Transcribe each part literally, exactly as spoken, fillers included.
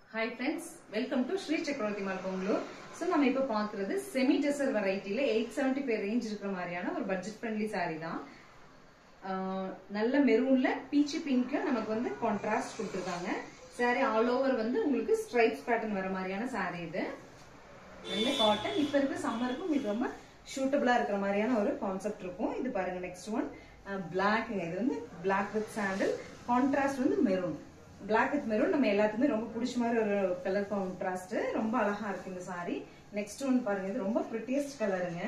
Hi friends, welcome to Sri Chakravarti Mall Bangalore. So நம்ம இப்ப பாக்குறது semi tussar variety-ல eight seventy per range இருக்கிற மாதிரியான ஒரு budget friendly saree தான். நல்ல மெரூன்ல பீச் பிங்க்ல நமக்கு வந்து கான்ட்ராஸ்ட் கொடுத்திருக்காங்க. saree all over வந்து உங்களுக்கு stripes pattern வர மாதிரியான saree இது. நல்ல காட்டன் இப்ப இருக்க சம்மருக்கு இது ரொம்ப சூட்டபிளா இருக்கிற மாதிரியான ஒரு கான்செப்ட் இருக்கும். இது பாருங்க நெக்ஸ்ட் ஒன் black இது வந்து black with sandal, கான்ட்ராஸ்ட் வந்து மெரூன். Black with maroon நம்ம எல்லாத்துக்குமே ரொம்ப பிடிச்ச மாதிரி ஒரு கலர் கான்ட்ராஸ்ட் ரொம்ப அழகா இருக்கு இந்த saree. நெக்ஸ்ட் ஒன் பாருங்க இது ரொம்ப prettiest கலருங்க.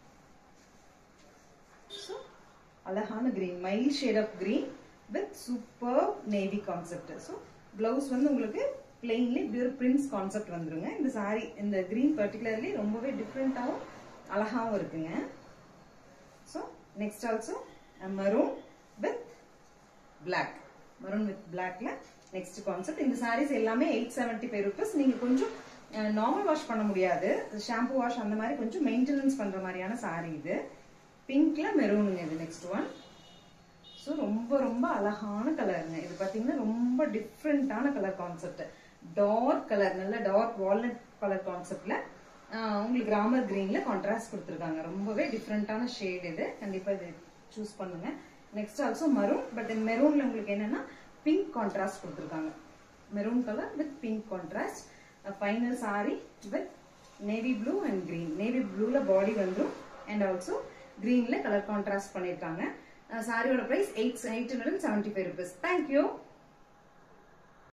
சோ அழகான green, mild shade of green with superb navy concept. So blouse வந்து உங்களுக்கு plainly pure prints concept வந்துருங்க. இந்த saree இந்த green particularly ரொம்பவே டிஃபரண்டாவும் அழகாவும் இருக்குங்க. So next also a maroon with black. maroon with blackல next concept. இந்த sarees எல்லாமே eight seventy-five rupees. நீங்க கொஞ்சம் நார்மல் வாஷ் பண்ண முடியாது, ஷாம்பு வாஷ் அந்த மாதிரி கொஞ்சம் மெயின்டெனன்ஸ் பண்ற மாதிரியான saree இது. பிங்க்ல மெரூனுங்க இது நெக்ஸ்ட் ஒன். சோ ரொம்ப ரொம்ப அழகான கலருங்க. இது பாத்தீங்கன்னா ரொம்ப டிஃபரெண்டான கலர் கான்செப்ட். டார்க் கலர், நல்ல டார்க் வால்நட் கலர் கான்செப்ட்ல உங்களுக்கு ராமர் கிரீன்ல கான்ட்ராஸ்ட் கொடுத்திருக்காங்க. ரொம்பவே டிஃபரெண்டான ஷேட் இது. கண்டிப்பா இது சூஸ் பண்ணுங்க. நெக்ஸ்ட் ஆல்சோ மரூன், பட் இந்த மெரூன்ல உங்களுக்கு என்னன்னா பிங்க் கான்ட்ராஸ்ட் கொடுத்திருக்காங்க. Maroon colour with pink contrast. Final saree with navy blue and green. Navy ப்ளூல பாடி வந்துரும் அண்ட் ஆல்சோ கிரீன்ல கலர் கான்ட்ராஸ்ட் பண்ணிருக்காங்க. சாரியோட price eight eight hundred seventy five rupees. Thank you.